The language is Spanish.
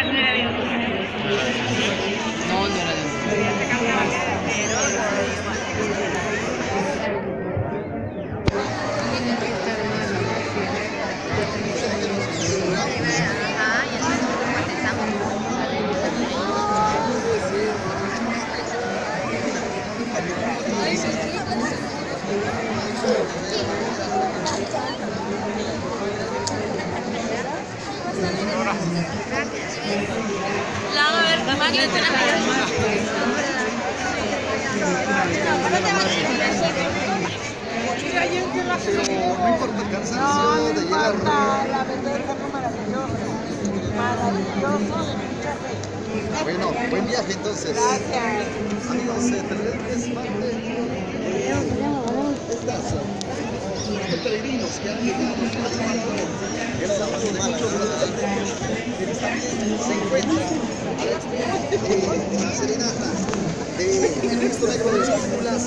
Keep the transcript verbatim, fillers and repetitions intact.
No, no era de La van a ver, la van a ver. No importa el cansancio No, no de llegar. importa, la belleza fue maravillosa. Maravilloso de mucha fe. Bueno, buen viaje entonces. Gracias. Amigos, eh, televidentes, parte de estas peregrinos que han llegado el sábado de muchos quienes también se encuentran a la espera de la serenata de Ernesto Negro de Espípulas.